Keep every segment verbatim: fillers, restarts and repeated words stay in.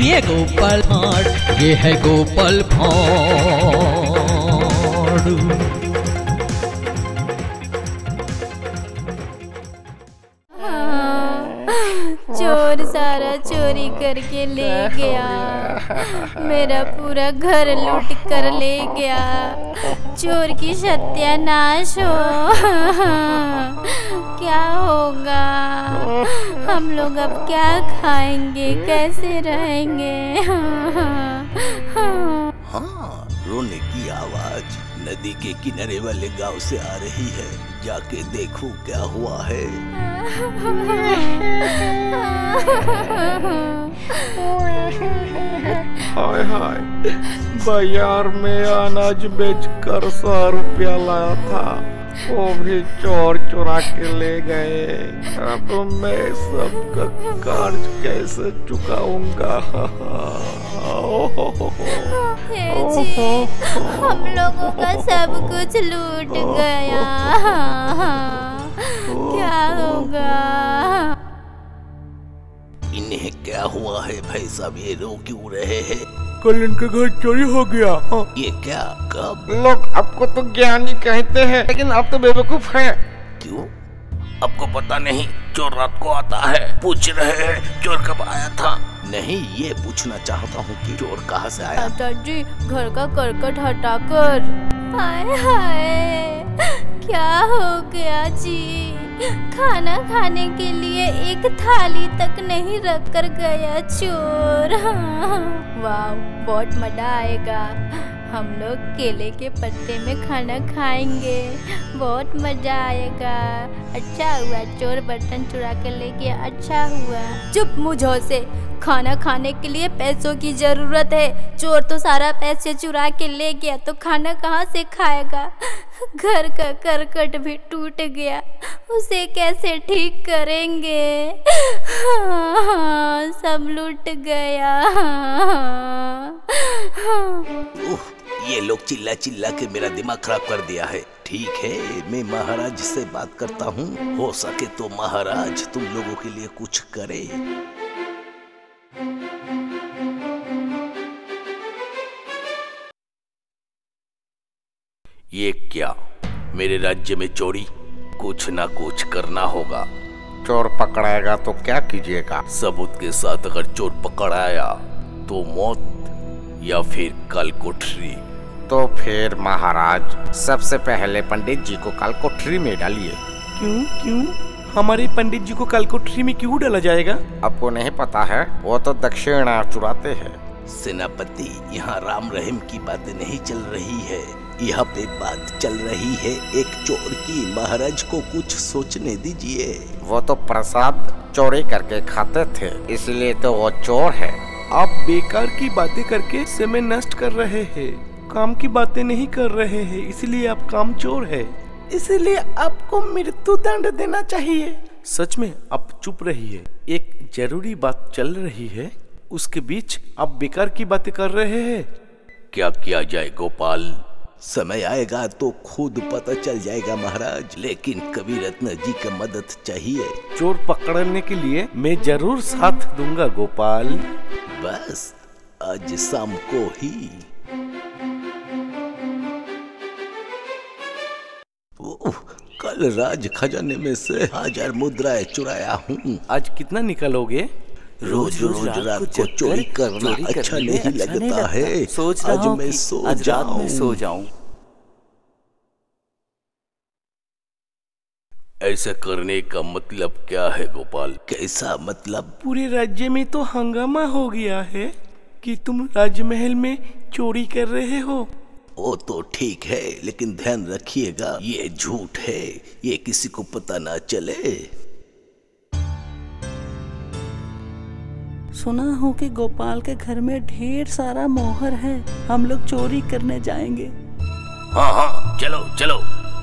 ये गोपाल भाड़, ये है गोपाल भाड़। चोर सारा चोरी करके ले गया, मेरा पूरा घर लूट कर ले गया। चोर की सत्यानाश हो। क्या होगा, हम लोग अब क्या खाएंगे, कैसे रहेंगे? हाँ, रोने की आवाज नदी के किनारे वाले गांव से आ रही है। जाके देखो क्या हुआ है। हाय हाय, बाजार में अनाज बेचकर सौ रुपया लाया था, वो भी चोर चुरा के ले गए। अब मैं सबका कर्ज कैसे चुकाऊंगा? हे जी, हम लोगों का सब कुछ लूट गया, क्या होगा? इन्हें क्या हुआ है भाई साहब, ये रो क्यों रहे हैं? कल इनके घर चोरी हो गया। हाँ। ये क्या, कब? लोग आपको तो ज्ञानी कहते हैं, लेकिन आप तो बेवकूफ हैं। क्यों? आपको पता नहीं चोर रात को आता है? पूछ रहे हैं चोर कब आया था? नहीं, ये पूछना चाहता हूँ कि चोर कहाँ से आया? दादाजी, घर का करकट हटाकर। हाय हाय, क्या हो गया जी? खाना खाने के लिए एक थाली तक नहीं रख कर गया चोर। वाह, बहुत मजा आएगा। हम लोग केले के पत्ते में खाना खाएंगे, बहुत मजा आएगा। अच्छा हुआ चोर बर्तन चुरा के ले गया, अच्छा हुआ। चुप मुझे से, खाना खाने के लिए पैसों की जरूरत है। चोर तो सारा पैसे चुरा के ले गया तो खाना कहाँ से खाएगा? घर का करकट भी टूट गया, उसे कैसे ठीक करेंगे? हाँ, सब लूट गया। उह, ये लोग चिल्ला चिल्ला के मेरा दिमाग खराब कर दिया है। ठीक है, मैं महाराज से बात करता हूँ, हो सके तो महाराज तुम लोगों के लिए कुछ करे। ये क्या, मेरे राज्य में चोरी? कुछ ना कुछ करना होगा। चोर पकड़ाएगा तो क्या कीजिएगा? सबूत के साथ अगर चोर पकड़ आया तो मौत या फिर काल कोठरी। तो फिर महाराज सबसे पहले पंडित जी को काल कोठरी में डालिए। क्यों क्यों हमारे पंडित जी को काल कोठरी में क्यों डाला जाएगा? आपको नहीं पता है? वो तो दक्षिणा चुराते हैं। सेनापति, यहाँ राम रहीम की बातें नहीं चल रही है, यहाँ पे बात चल रही है एक चोर की। महाराज को कुछ सोचने दीजिए। वो तो प्रसाद चोरी करके खाते थे, इसलिए तो वो चोर है। आप बेकार की बातें करके समय नष्ट कर रहे हैं, काम की बातें नहीं कर रहे हैं, इसलिए आप काम चोर है। इसलिए आपको मृत्यु दंड देना चाहिए। सच में आप चुप रहिए, एक जरूरी बात चल रही है, उसके बीच आप बेकार की बातें कर रहे हैं। क्या किया जाए गोपाल? समय आएगा तो खुद पता चल जाएगा महाराज, लेकिन कवि रत्न जी का मदद चाहिए। चोर पकड़ने के लिए मैं जरूर साथ दूंगा गोपाल। बस आज शाम को ही। ओह, कल राज खजाने में से हजार मुद्राएं चुराया हूँ। आज कितना निकालोगे? रोज रोज रात को चोरी करना अच्छा नहीं लगता है। सोच रहा हूँ कि सो आज रात में सो जाऊं। ऐसा करने का मतलब क्या है गोपाल? कैसा मतलब? पूरे राज्य में तो हंगामा हो गया है कि तुम राजमहल में चोरी कर रहे हो। वो तो ठीक है, लेकिन ध्यान रखिएगा ये झूठ है, ये किसी को पता ना चले। सुना हो कि गोपाल के घर में ढेर सारा मोहर है, हम लोग चोरी करने जाएंगे। हाँ हाँ, चलो चलो।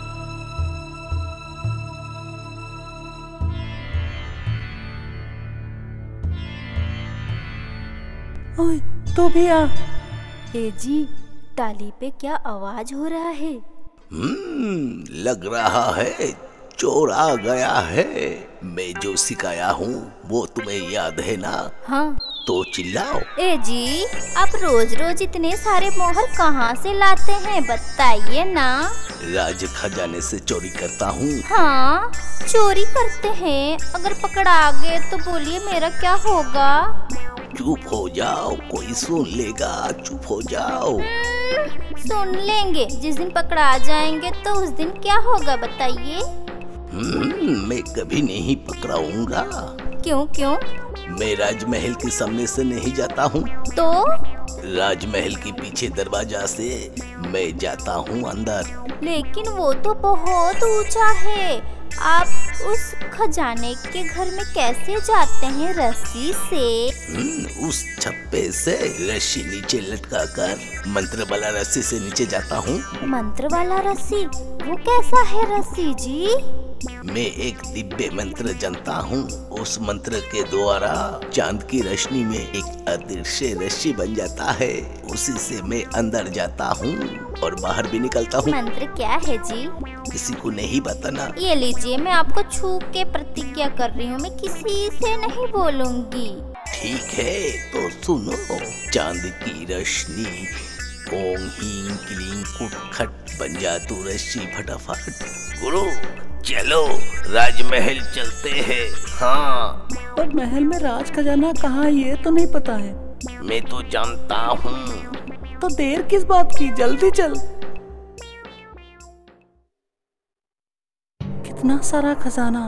ओए, तू भी आ। ए जी, टाली पे क्या आवाज हो रहा है? हम्म, लग रहा है चोर आ गया है। मैं जो सिखाया हूँ वो तुम्हें याद है ना? हाँ। तो चिल्लाओ। ए जी, आप रोज रोज इतने सारे मोहर कहाँ से लाते हैं, बताइए ना। राज खजाने से चोरी करता हूँ। हाँ, चोरी करते हैं। अगर पकड़ा गए तो बोलिए मेरा क्या होगा? चुप हो जाओ, कोई सुन लेगा। चुप हो जाओ। सुन लेंगे। जिस दिन पकड़ा जाएंगे तो उस दिन क्या होगा बताइए? मैं कभी नहीं पकड़ाऊंगा। क्यों क्यों? मैं राजमहल के सामने से नहीं जाता हूँ। तो राजमहल के पीछे दरवाजा से मैं जाता हूँ अंदर। लेकिन वो तो बहुत ऊंचा है। आप उस खजाने के घर में कैसे जाते हैं? रस्सी से? उस छप्पे से रस्सी नीचे लटका कर मंत्र वाला रस्सी से नीचे जाता हूँ। मंत्र वाला रस्सी? वो कैसा है रस्सी जी? मैं एक दिव्य मंत्र जानता हूँ। उस मंत्र के द्वारा चांद की रोशनी में एक अदृश्य रस्सी बन जाता है। उसी से मैं अंदर जाता हूँ और बाहर भी निकलता हूँ। मंत्र क्या है जी? किसी को नहीं बताना। ये लीजिए, मैं आपको छू के प्रतिज्ञा कर रही हूँ, मैं किसी से नहीं बोलूँगी। ठीक है तो सुनो। चांद की रोशनी ओम हीं क्लीं कुट खट बन जा तू रस्सी फटाफट। गुरु चलो राजमहल चलते हैं। हाँ, पर महल में राज खजाना कहाँ है ये तो नहीं पता है। मैं तो जानता हूँ। तो देर किस बात की, जल्दी चल। कितना सारा खजाना।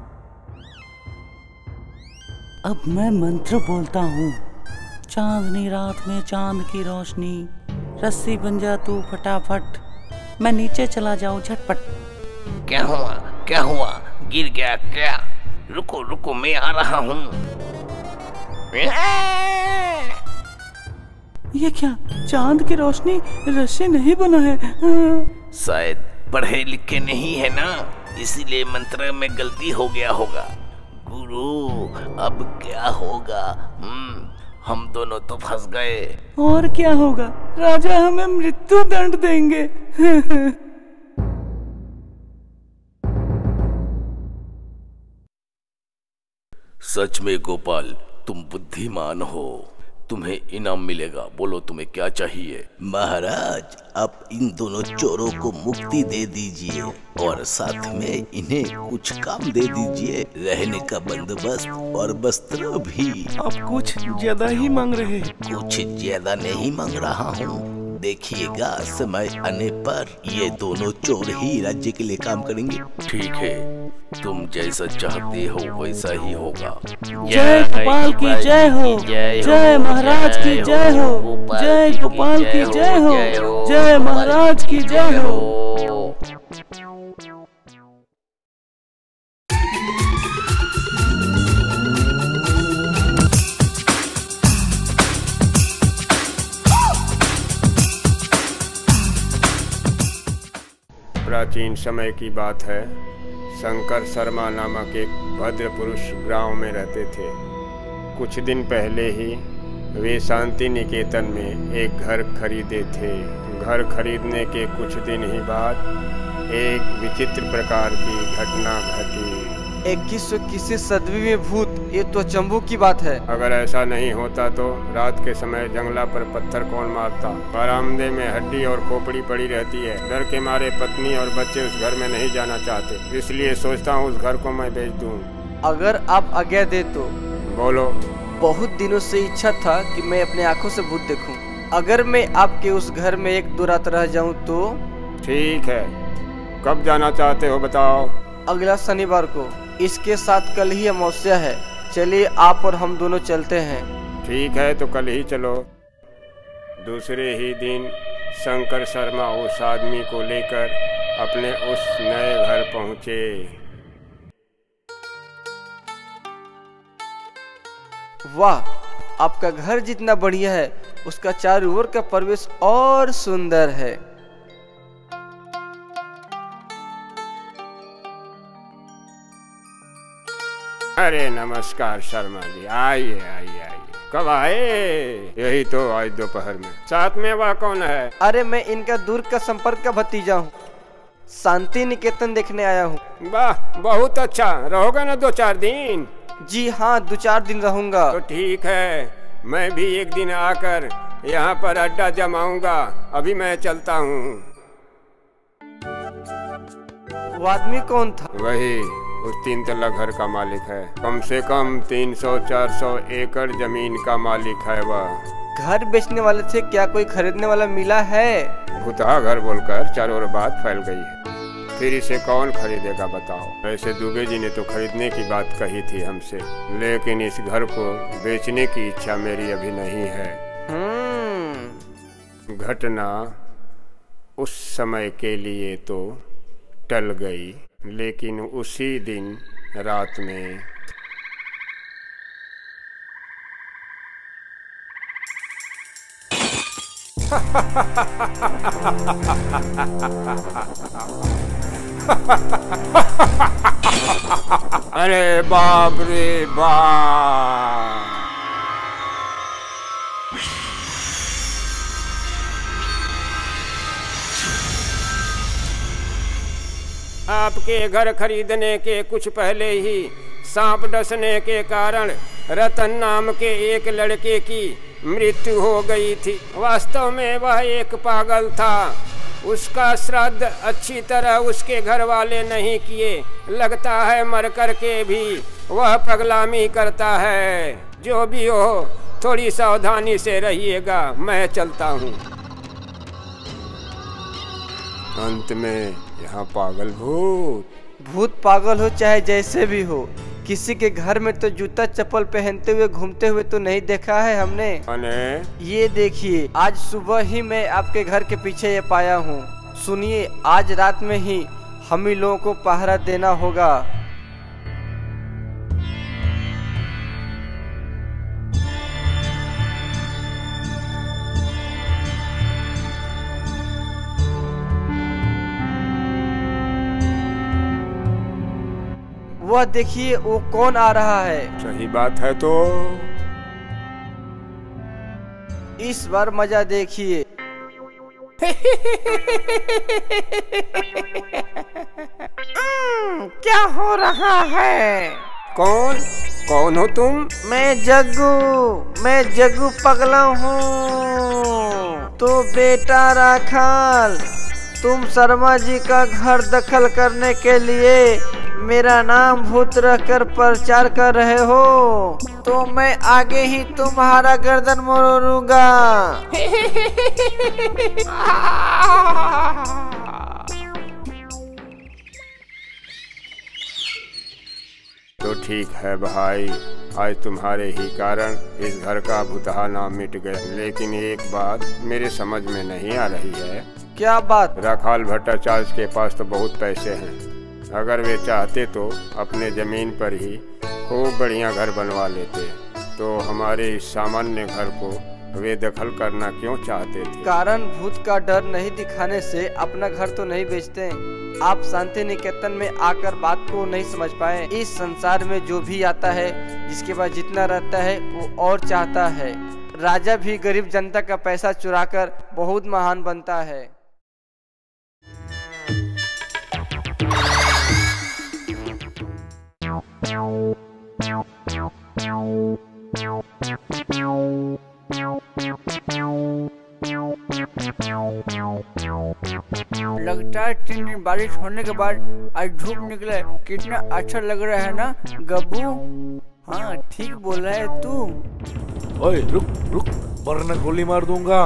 अब मैं मंत्र बोलता हूँ। चांदनी रात में चांद की रोशनी, रस्सी बन जा तू फटाफट, मैं नीचे चला जाऊँ झटपट। क्या हुआ? क्या हुआ? गिर गया क्या? रुको रुको, मैं आ रहा हूँ। ये क्या? चांद की रोशनी रस्सी नहीं बना है। शायद पढ़े लिखे नहीं है ना, इसीलिए मंत्र में गलती हो गया होगा। गुरु अब क्या होगा? हम्म हम दोनों तो फंस गए। और क्या होगा? राजा हमें मृत्यु दंड देंगे। सच में गोपाल, तुम बुद्धिमान हो। तुम्हें इनाम मिलेगा। बोलो तुम्हें क्या चाहिए? महाराज, आप इन दोनों चोरों को मुक्ति दे दीजिए और साथ में इन्हें कुछ काम दे दीजिए, रहने का बंदोबस्त और वस्त्र भी। आप कुछ ज्यादा ही मांग रहे हैं। कुछ ज्यादा नहीं मांग रहा हूँ। देखिएगा समय आने पर ये दोनों चोर ही राज्य के लिए काम करेंगे। ठीक है, तुम जैसा चाहते हो वैसा ही होगा। जय गोपाल की जय हो, जय महाराज की जय हो, जय गोपाल की जय हो, जय महाराज की जय हो। प्राचीन समय की बात है। शंकर शर्मा नामक एक भद्र पुरुष गांव में रहते थे। कुछ दिन पहले ही वे शांति निकेतन में एक घर खरीदे थे। घर खरीदने के कुछ दिन ही बाद एक विचित्र प्रकार की घटना घटी। इक्कीस सौ इक्कीस सदवी में भूत, ये तो अचंभों की बात है। अगर ऐसा नहीं होता तो रात के समय जंगला पर पत्थर कौन मारता? बरामदे में हड्डी और खोपड़ी पड़ी रहती है। डर के मारे पत्नी और बच्चे उस घर में नहीं जाना चाहते, इसलिए सोचता हूँ उस घर को मैं बेच दूँ। अगर आप आज्ञा दे तो। बोलो। बहुत दिनों से इच्छा था कि मैं अपने आँखों से भूत देखूं। अगर मैं आपके उस घर में एक दो रात रह जाऊं तो? ठीक है, कब जाना चाहते हो बताओ? अगला शनिवार को। इसके साथ कल ही अमावस्या है। चलिए आप और हम दोनों चलते हैं। ठीक है तो कल ही चलो। दूसरे ही दिन शंकर शर्मा उस आदमी को लेकर अपने उस नए घर पहुंचे। वाह, आपका घर जितना बढ़िया है उसका चारों ओर का परिवेश और सुंदर है। अरे नमस्कार शर्मा जी, आइए आइए आइए। कब आए? यही तो आज दोपहर में। साथ में वह कौन है? अरे मैं इनका दूर का संपर्क का भतीजा हूँ। शांति निकेतन देखने आया हूँ। वाह, बहुत अच्छा। रहोगा ना दो चार दिन? जी हाँ, दो चार दिन रहूंगा। तो ठीक है, मैं भी एक दिन आकर यहाँ पर अड्डा जमाऊंगा। अभी मैं चलता हूँ। वो आदमी कौन था? वही उस तीन तल्ला घर का मालिक है। कम से कम तीन सौ चार सौ एकड़ जमीन का मालिक है वह। घर बेचने वाले थे, क्या कोई खरीदने वाला मिला है? भूतहा घर बोलकर चारों ओर बात फैल गई है। फिर इसे कौन खरीदेगा बताओ? वैसे दुबे जी ने तो खरीदने की बात कही थी हमसे, लेकिन इस घर को बेचने की इच्छा मेरी अभी नहीं है। घटना उस समय के लिए तो टल गई, लेकिन उसी दिन रात में अरे बाप रे बाप! आपके घर खरीदने के कुछ पहले ही सांप डसने के कारण रतन नाम के एक लड़के की मृत्यु हो गई थी। वास्तव में वह एक पागल था। उसका श्राद्ध अच्छी तरह उसके घर वाले नहीं किए। लगता है मर कर के भी वह पगलामी करता है। जो भी हो, थोड़ी सावधानी से रहिएगा। मैं चलता हूँ। अंत में यहाँ पागल भूत भूत पागल हो चाहे जैसे भी हो, किसी के घर में तो जूता चप्पल पहनते हुए घूमते हुए तो नहीं देखा है हमने। अने? ये देखिए, आज सुबह ही मैं आपके घर के पीछे ये पाया हूँ। सुनिए, आज रात में ही हम ही लोगों को पहरा देना होगा। वह देखिए, वो कौन आ रहा है। सही बात है। तो इस बार मजा देखिए। क्या हो रहा है? कौन कौन हो तुम? मैं जग्गू मैं जग्गू पगला हूँ। तो बेटा राखाल, तुम शर्मा जी का घर दखल करने के लिए मेरा नाम भूत रखकर प्रचार कर रहे हो, तो मैं आगे ही तुम्हारा गर्दन मोड़ूंगा। तो ठीक है भाई, आज तुम्हारे ही कारण इस घर का भूतहा नाम मिट गया। लेकिन एक बात मेरे समझ में नहीं आ रही है। क्या बात? राखाल भट्टाचार्य के पास तो बहुत पैसे हैं। अगर वे चाहते तो अपने जमीन पर ही खूब बढ़िया घर बनवा लेते, तो हमारे इस सामान्य घर को वे दखल करना क्यों चाहते थे? कारण भूत का डर नहीं दिखाने से अपना घर तो नहीं बेचते। आप शांति निकेतन में आकर बात को नहीं समझ पाए। इस संसार में जो भी आता है, जिसके पास जितना रहता है वो और चाहता है। राजा भी गरीब जनता का पैसा चुराकर बहुत महान बनता है। लगता है तीन दिन बारिश होने के बाद आज धूप निकले। कितना अच्छा लग रहा है ना गब्बू? हाँ, ठीक बोल रहा है तू। ओए रुक रुक, वरना गोली मार दूंगा।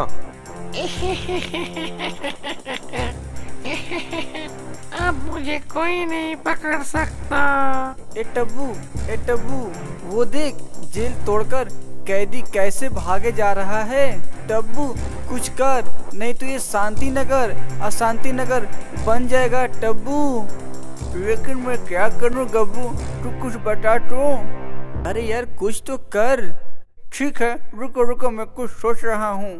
अब मुझे कोई नहीं पकड़ सकता। ए टब्बू ए टब्बू, वो देख, जेल तोड़कर कैदी कैसे भागे जा रहा है। टब्बू कुछ कर, नहीं तो ये शांति नगर अशांति नगर बन जाएगा। टब्बू, लेकिन मैं क्या करूं गब्बू, तू कुछ बता तो। अरे यार कुछ तो कर। ठीक है, रुको रुको, मैं कुछ सोच रहा हूँ।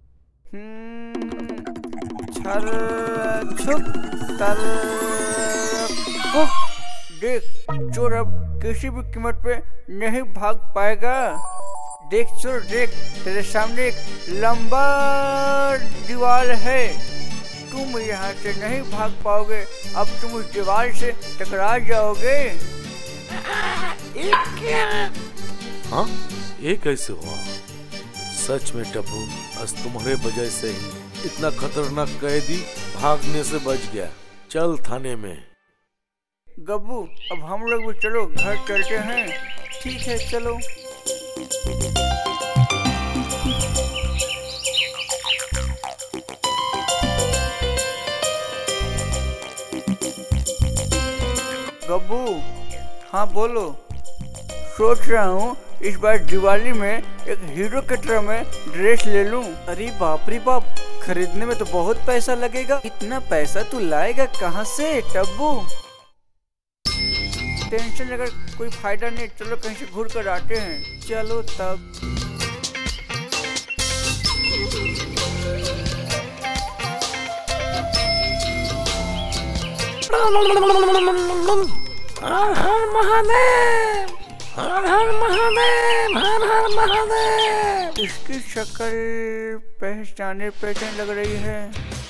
देख, चोर अब किसी भी कीमत पे नहीं भाग पाएगा। देख चोर देख, तेरे सामने एक लंबा दीवार है। तुम यहाँ से नहीं भाग पाओगे, अब तुम उस दीवार से टकरा जाओगे। ये क्या? हाँ, ये कैसे हुआ? सच में टप्पू, आज तुम्हारे वजह से ही इतना खतरनाक कैदी भागने से बच गया। चल थाने में। गब्बू, अब हम लोग भी चलो घर चलते हैं। ठीक है, चलो। गब्बू, हाँ बोलो। सोच रहा हूँ इस बार दिवाली में एक हीरो के तरह में ड्रेस ले लूं। अरे बाप रे बाप, खरीदने में तो बहुत पैसा लगेगा। इतना पैसा तू लाएगा कहाँ से टब्बू? टेंशन लेकर कोई फायदा नहीं, चलो कहीं से घूर कर आते हैं। चलो तब। हर हर महादेव, हर हर महादेव, हर हर महादेव। इसकी शक्ल पहचाने पहचान लग रही है।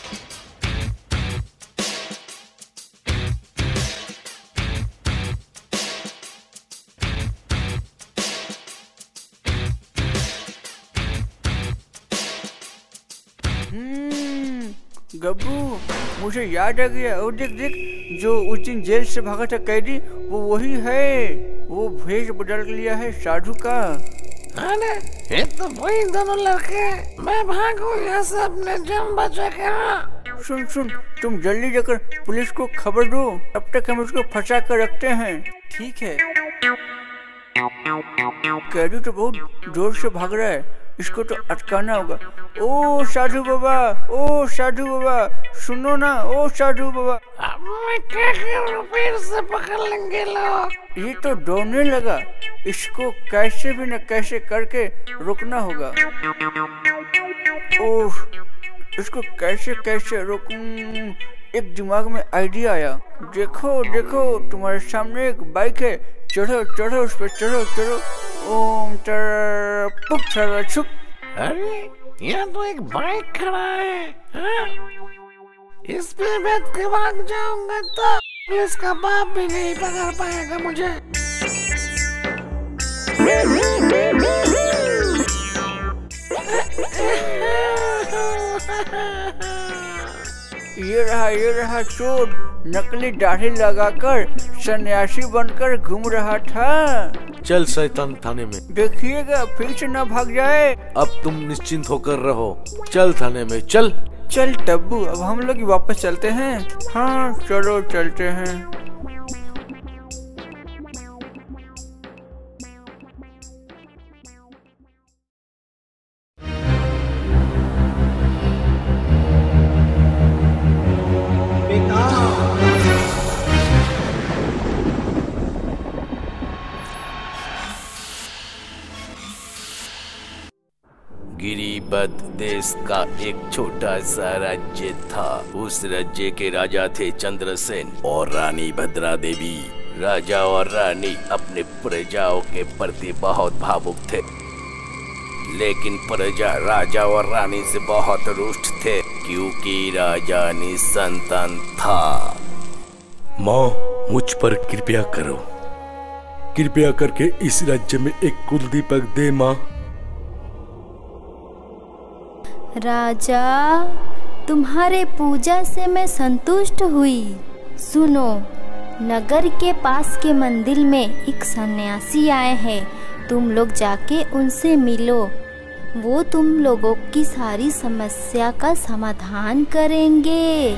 गब्बू, मुझे याद आ गया। और देख देख, जो उस दिन जेल से भागा था कैदी, वो वही है। वो भेष बदल लिया है साधु का। अरे ये तो वही दोनों लड़के। मैं भागू यहाँ से अपने जान बचा के। सुन सुन, तुम जल्दी जाकर पुलिस को खबर दो, तब तक हम उसको फंसा कर रखते हैं। ठीक है। कैदी तो बहुत जोर से भाग रहा है, इसको तो अटकाना होगा। ओ साधु बाबा, ओ साधु बाबा, सुनो ना, ओ साधु बाबा। अब मैं क्या करूं, फिर से पकड़ लेंगे लोग। ये तो दौड़ने लगा, इसको कैसे भी न कैसे करके रोकना होगा। ओह, इसको कैसे कैसे रोकूं? एक दिमाग में आइडिया आया। देखो देखो, तुम्हारे सामने एक बाइक है, चढ़ो चढ़ो उस पर, चढ़ो चढ़ो। ओम तरपुक छुक। अरे यहाँ तो एक बाइक खड़ा है, हाँ? इस पे बैठ के भाग जाऊंगा तो पुलिस का बाप भी नहीं पकड़ पाएगा मुझे। ये रहा ये रहा चोर, नकली दाढ़ी लगाकर सन्यासी बनकर घूम रहा था। चल शैतान थाने में। देखिएगा फिर से ना भाग जाए। अब तुम निश्चिंत होकर रहो। चल थाने में, चल। चल टब्बू, अब हम लोग वापस चलते हैं। हाँ चलो चलते हैं। गिरिपद देश का एक छोटा सा राज्य था। उस राज्य के राजा थे चंद्रसेन और रानी भद्रा देवी। राजा और रानी अपने प्रजाओं के प्रति बहुत भावुक थे, लेकिन प्रजा राजा और रानी से बहुत रुष्ट थे क्योंकि राजा निसंतान था। माँ, मुझ पर कृपया करो, कृपया करके इस राज्य में एक कुलदीपक दे माँ। राजा, तुम्हारे पूजा से मैं संतुष्ट हुई। सुनो, नगर के पास के मंदिर में एक सन्यासी आए हैं, तुम लोग जाके उनसे मिलो। वो तुम लोगों की सारी समस्या का समाधान करेंगे।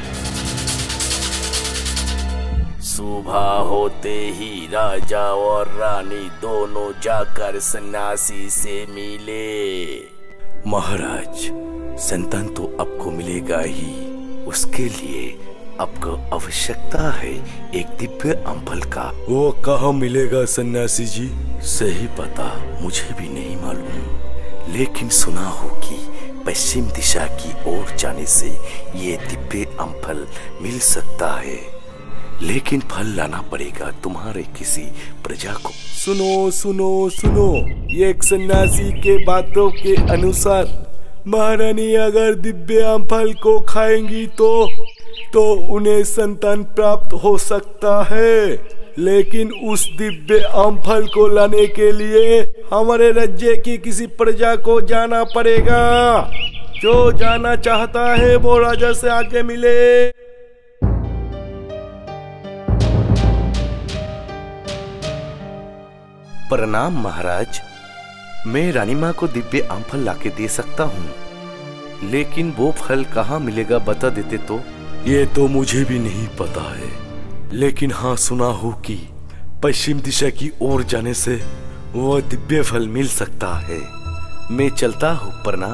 सुबह होते ही राजा और रानी दोनों जाकर सन्यासी से मिले। महाराज, संतान तो आपको मिलेगा ही, उसके लिए आपको आवश्यकता है एक दिव्य अम्बल का। वो कहाँ मिलेगा सन्यासी जी? सही पता मुझे भी नहीं मालूम, लेकिन सुना हो कि पश्चिम दिशा की ओर जाने से ये दिव्य अम्बल मिल सकता है, लेकिन फल लाना पड़ेगा तुम्हारे किसी प्रजा को। सुनो सुनो सुनो, ये एक सन्यासी के बातों के अनुसार महारानी अगर दिव्य आम फल को खाएंगी तो तो उन्हें संतान प्राप्त हो सकता है, लेकिन उस दिव्य आम फल को लाने के लिए हमारे राज्य की किसी प्रजा को जाना पड़ेगा। जो जाना चाहता है वो राजा से आगे मिले। प्रणाम महाराज, मैं रानी माँ को दिव्य आम फल लाके दे सकता हूँ, लेकिन वो फल कहाँ मिलेगा बता देते तो। ये तो मुझे भी नहीं पता है, लेकिन हाँ सुना हो कि पश्चिम दिशा की ओर जाने से वह दिव्य फल मिल सकता है। मैं चलता हूँ, प्रणाम।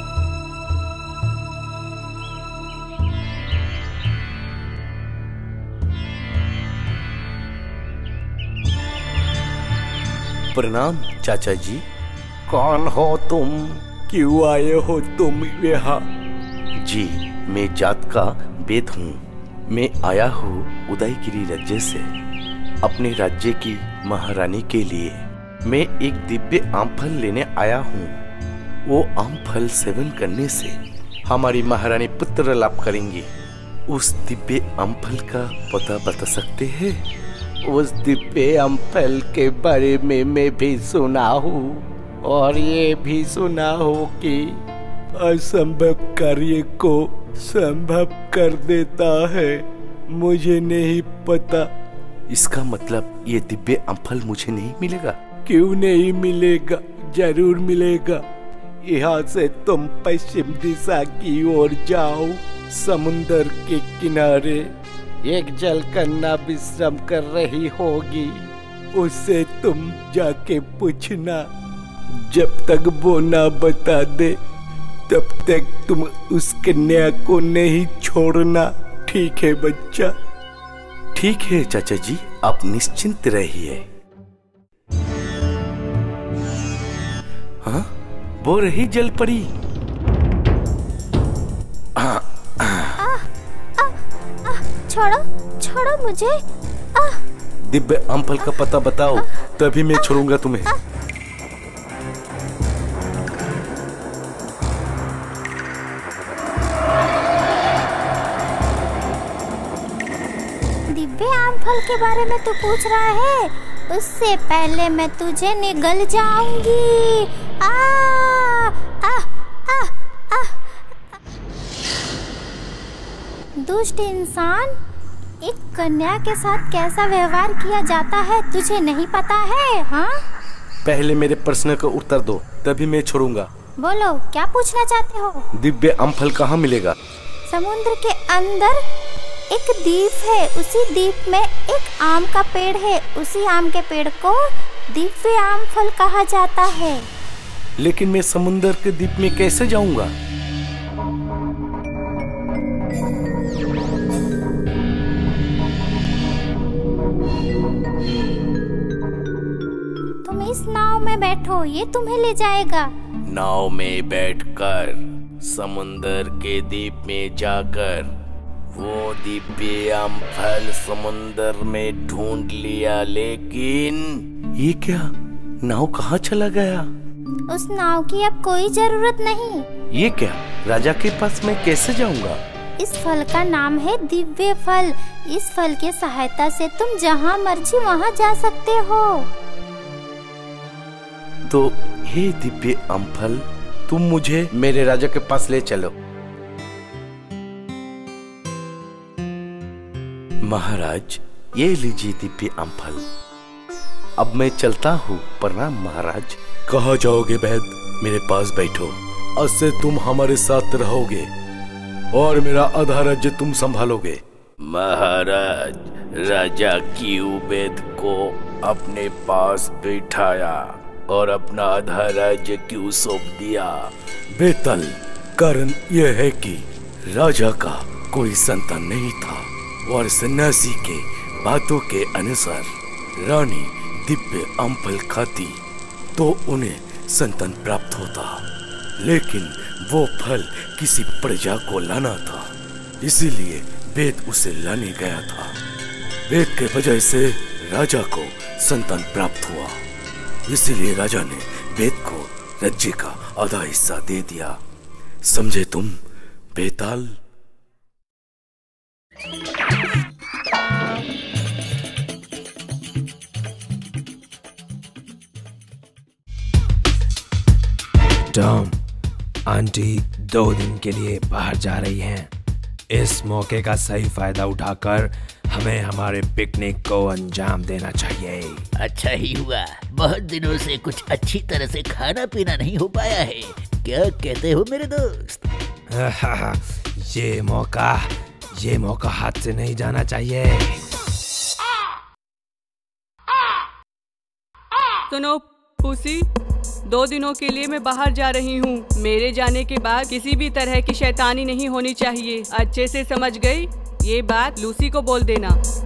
प्रणाम चाचा जी। कौन हो तुम? क्यों आए हो तुम यहाँ? जी मैं जात का वेद हूँ। मैं आया हूँ उदयगिरी राज्य से अपने राज्य की महारानी के लिए। मैं एक दिव्य आम फल लेने आया हूँ। वो आम फल सेवन करने से हमारी महारानी पुत्र लाभ करेंगी। उस दिव्य आम फल का पता बता सकते हैं? उस दिव्य आम फल के बारे में मैं भी सुना हूँ, और ये भी सुना हो कि असंभव कार्य को संभव कर देता है। मुझे नहीं पता। इसका मतलब ये दिव्य आम फल मुझे नहीं मिलेगा? क्यों नहीं मिलेगा, जरूर मिलेगा। यहाँ से तुम पश्चिम दिशा की ओर जाओ। समुन्दर के किनारे एक जलकन्या विश्राम कर रही होगी, उससे तुम जाके पूछना। जब तक वो ना बता दे तब तक तुम उस कन्या को नहीं छोड़ना। ठीक है बच्चा? ठीक है चाचा जी, आप निश्चिंत रहिए। हाँ, वो रही जल परी। आ, आ, आ, आ, छोड़ो छोड़ो मुझे। आ, दिव्य आम फल का पता बताओ, तभी मैं छोड़ूंगा तुम्हें। आ, दिव्य आम फल के बारे में तू पूछ रहा है? उससे पहले मैं तुझे निगल जाऊंगी। आ, आ, आ, आ। दुष्ट इंसान, एक कन्या के साथ कैसा व्यवहार किया जाता है तुझे नहीं पता है? हाँ, पहले मेरे प्रश्न का उत्तर दो, तभी मैं छोड़ूंगा। बोलो, क्या पूछना चाहते हो? दिव्य आम फल कहाँ मिलेगा? समुद्र के अंदर एक द्वीप है। उसी द्वीप में एक आम का पेड़ है। उसी आम के पेड़ को दिव्य आम फल कहा जाता है। लेकिन मैं समुद्र के द्वीप में कैसे जाऊंगा? तुम इस नाव में बैठो, ये तुम्हें ले जाएगा। नाव में बैठकर समुद्र के द्वीप में जाकर वो दिव्य आम फल समुद्र में ढूंढ लिया, लेकिन ये क्या, नाव कहाँ चला गया? उस नाव की अब कोई जरूरत नहीं। ये क्या, राजा के पास मैं कैसे जाऊंगा? इस फल का नाम है दिव्य फल। इस फल के सहायता से तुम जहाँ मर्जी वहाँ जा सकते हो। तो हे दिव्य आम फल, तुम मुझे मेरे राजा के पास ले चलो। महाराज, ये लीजिए दिव्य आम फल। अब मैं चलता हूँ। प्रणाम महाराज। कहाँ जाओगे वैद? मेरे पास बैठो। आज से तुम हमारे साथ रहोगे और मेरा आधा राज्य तुम संभालोगे। महाराज, राजा की उबैद को अपने पास बैठाया और अपना आधा राज्य क्यों सौंप दिया? बेतल, कारण यह है कि राजा का कोई संतान नहीं था और सन्यासी के बातों के अनुसार रानी दिव्य आम फल खाती तो उन्हें संतान प्राप्त होता, लेकिन वो फल किसी प्रजा को लाना था, इसीलिए वेद उसे लाने गया था। वेद के वजह से राजा को संतान प्राप्त हुआ, इसीलिए राजा ने वेद को राज्य का आधा हिस्सा दे दिया। समझे तुम बेताल? टॉम, आंटी दो दिन के लिए बाहर जा रही हैं। इस मौके का सही फायदा उठाकर हमें हमारे पिकनिक को अंजाम देना चाहिए। अच्छा ही हुआ, बहुत दिनों से कुछ अच्छी तरह से खाना पीना नहीं हो पाया है। क्या कहते हो मेरे दोस्त? ये मौका ये मौका हाथ से नहीं जाना चाहिए। सुनो पुसी, दो दिनों के लिए मैं बाहर जा रही हूँ। मेरे जाने के बाद किसी भी तरह की शैतानी नहीं होनी चाहिए। अच्छे से समझ गई? ये बात लूसी को बोल देना।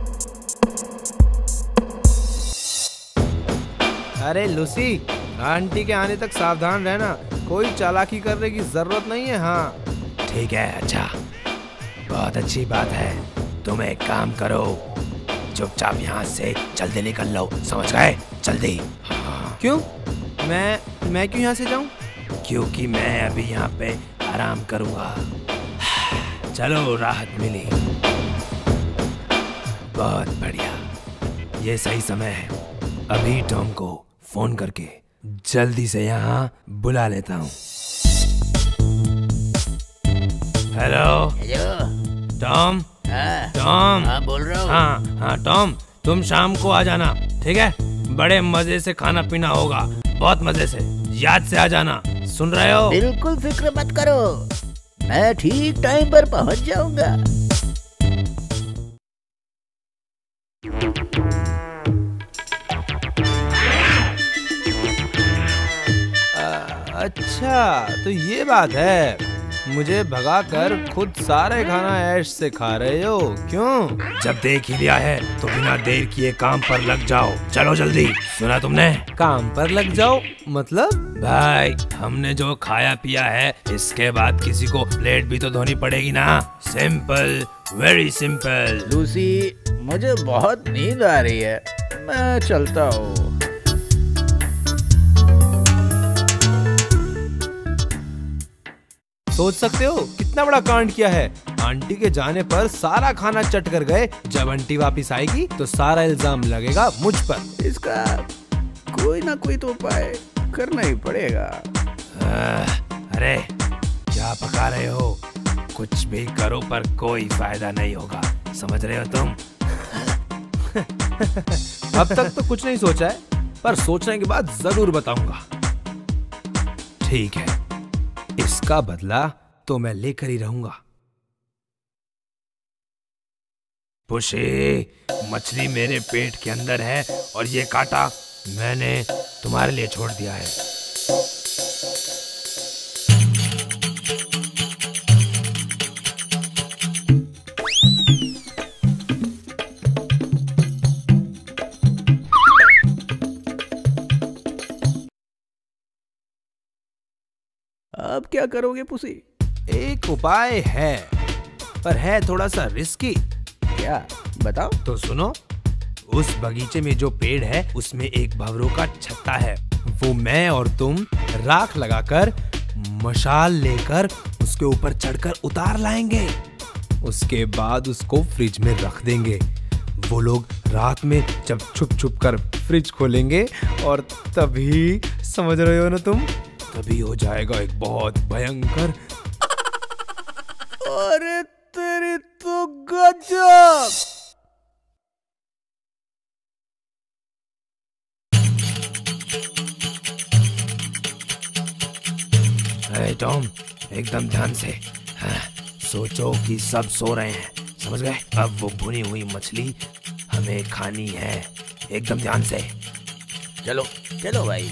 अरे लूसी, आंटी के आने तक सावधान रहना, कोई चालाकी करने की जरूरत नहीं है। हाँ ठीक है। अच्छा, बहुत अच्छी बात है। तुम एक काम करो, चुपचाप यहाँ से जल्दी निकल लो, समझ गए? जल्दी। हाँ। क्यों? मैं मैं क्यों यहाँ से जाऊँ? क्योंकि मैं अभी यहाँ पे आराम करूँगा। चलो, राहत मिली। बहुत बढ़िया, ये सही समय है। अभी टॉम को फोन करके जल्दी से यहाँ बुला लेता हूँ। Hello hello Tom. हाँ टॉम। हाँ बोल रहा हूँ। हाँ हाँ टॉम, तुम शाम को आ जाना, ठीक है? बड़े मजे से खाना पीना होगा, बहुत मजे से। याद से आ जाना, सुन रहे हो? बिल्कुल फिक्र मत करो, मैं ठीक टाइम पर पहुंच जाऊंगा। अच्छा तो ये बात है, मुझे भगाकर खुद सारे खाना ऐश से खा रहे हो, क्यों? जब देख ही लिया है तो बिना देर किए काम पर लग जाओ। चलो जल्दी। सुना तुमने? काम पर लग जाओ मतलब? भाई, हमने जो खाया पिया है, इसके बाद किसी को प्लेट भी तो धोनी पड़ेगी ना। Simple, very simple. लूसी, मुझे बहुत नींद आ रही है, मैं चलता हूँ। सोच सकते हो कितना बड़ा कांड किया है। आंटी के जाने पर सारा खाना चट कर गए। जब आंटी वापस आएगी तो सारा इल्जाम लगेगा मुझ पर। इसका कोई ना कोई तो उपाय करना ही पड़ेगा। अरे क्या पका रहे हो? कुछ भी करो पर कोई फायदा नहीं होगा, समझ रहे हो तुम? अब तक तो कुछ नहीं सोचा है, पर सोचने के बाद जरूर बताऊंगा। ठीक है, इसका बदला तो मैं लेकर ही रहूंगा। पुशी, मछली मेरे पेट के अंदर है और ये कांटा मैंने तुम्हारे लिए छोड़ दिया है। अब क्या करोगे पुसी? एक उपाय है, पर है थोड़ा सा रिस्की। क्या? बताओ। तो सुनो, उस बगीचे में जो पेड़ है उसमें एक भंवरों का छत्ता है। वो मैं और तुम राख लगाकर मशाल लेकर उसके ऊपर चढ़कर उतार लाएंगे। उसके बाद उसको फ्रिज में रख देंगे। वो लोग रात में जब छुप छुप कर फ्रिज खोलेंगे और तभी, समझ रहे हो ना तुम, तभी हो जाएगा एक बहुत भयंकर। अरे तेरी तो गजब! अरे टॉम, एकदम ध्यान से। हाँ, सोचो कि सब सो रहे हैं, समझ गए? अब वो भुनी हुई मछली हमें खानी है, एकदम ध्यान से। चलो चलो भाई।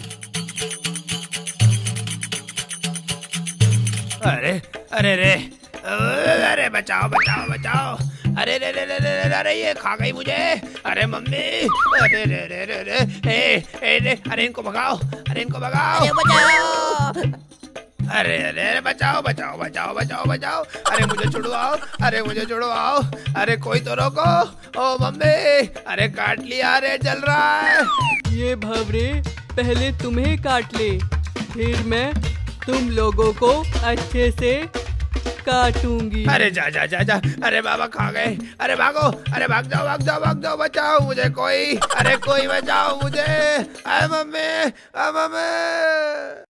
अरे अरे रे अरे बचाओ बचाओ बचाओ! अरे रे रे रे रे अरे ये खा गई मुझे! अरे मम्मी! अरे रे रे रे रे ए ए रे अरे इनको भगाओ! अरे इनको भगाओ! बचाओ! अरे अरे बचाओ बचाओ बचाओ बचाओ बचाओ! अरे मुझे छुड़वाओ! अरे मुझे छुड़वाओ! अरे कोई तो रोको! ओ मम्मी! अरे काट लिया! अरे जल रहा है! ये भंवरे पहले तुम्हें काट ले, फिर मैं तुम लोगों को अच्छे से काटूंगी। अरे जा जा जा जा, अरे बाबा खा गए, अरे भागो, अरे भाग जाओ भाग जाओ भाग जाओ, बचाओ मुझे कोई, अरे कोई बचाओ मुझे, अरे मम्मी, अरे मम्मी।